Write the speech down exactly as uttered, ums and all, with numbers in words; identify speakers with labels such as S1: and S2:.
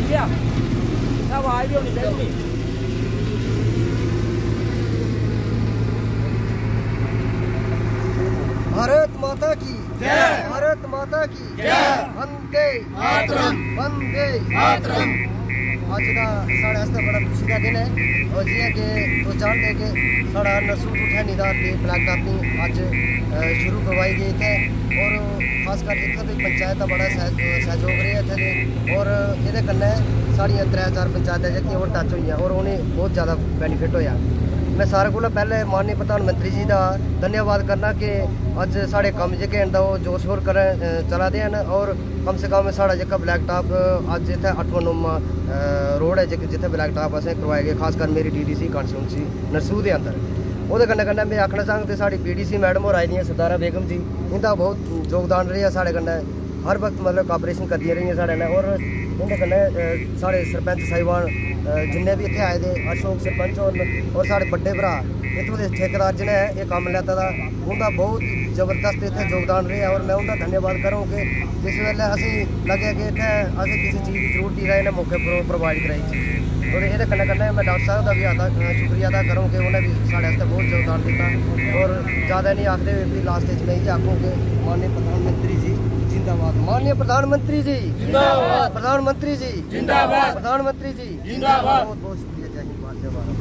S1: गया आवाज भी होनी चाहिए।
S2: भारत माता की जय, भारत माता की जय, वंदे मातरम, वंदे मातरम। अज का साढ़े आस्ते बड़ा खुशी का दिन है और जियां कि तुस जानते कि साढ़ा नरसूं टू ठैनीदार की ब्लैक टॉपिंग अज शुरू करवाई गई इत्थे और खासकर इत्थे दी पंचायत का बड़ा सहयोग रेहा इत्थे और एह्दे कन्नै साढ़ियां त्रै चार पंचायतां जेह्कियां ओह् टच होइयां और उ'नें बहुत ज़्यादा बेनीफिट होया। मैं सारे कोला पहले माननीय प्रधानमंत्री जी का धन्यवाद करना कि अज साढ़े कम जेह्के न ओह् जोश होर कर चला दे न और कम से कम साढ़ा जेह्का ब्लैक टॉप अज इत्थै अठवां नौमां रोड है जित्थै ब्लैक टॉप असें करवाए गए खासकर मेरी डी डी सी कॉन्स्टिट्यूंसी नरसूं दे अंदर। ओह्दे कन्नै कन्नै में आखना चाहंग कि साढ़ी बी डी सी मैडम होर आई दियां सरदारा बेगम जी, इंदा बहुत योगदान रेहा साढ़े कन्नै हर वक्त मतलब कापरेशन करदियां रेहियां साढ़े कन्नै और इंदे कन्नै साढ़े सरपंच साहिबान जिन्ने भी इत्थे आए दे अशोक सरपंच होर और साढ़े बड्डे भरा इत्थों के ठेकेदार जिन्हें एह् कम्म लैता दा उंदा बहुत जबरदस्त इत्थे योगदान रेहा और मैं उंदा धन्यवाद करूँ कि जिस वेल्ले असें लग्गेआ कि इत्थे असें किसी चीज़ की जरूरत ही इन्हें मौके पर प्रोवाइड कराई चीज़ और ये कन्नै कन्नै मैं डॉक्टर साहब का भी अदा शुक्रिया अदा करूँ कि उन्हें भी साढ़े आस्ते बहुत योगदान दिता और ज़्यादा नहीं आखते हुए भी लास्ट में यही आखूँ कि माननीय प्रधानमंत्री जी जिंदाबाद, माननीय प्रधानमंत्री जी जिंदाबाद, प्रधानमंत्री जी जिंदाबाद, प्रधानमंत्री जी जिंदाबाद। बहुत बहुत शुक्रिया। जय हिंद, जय भारत।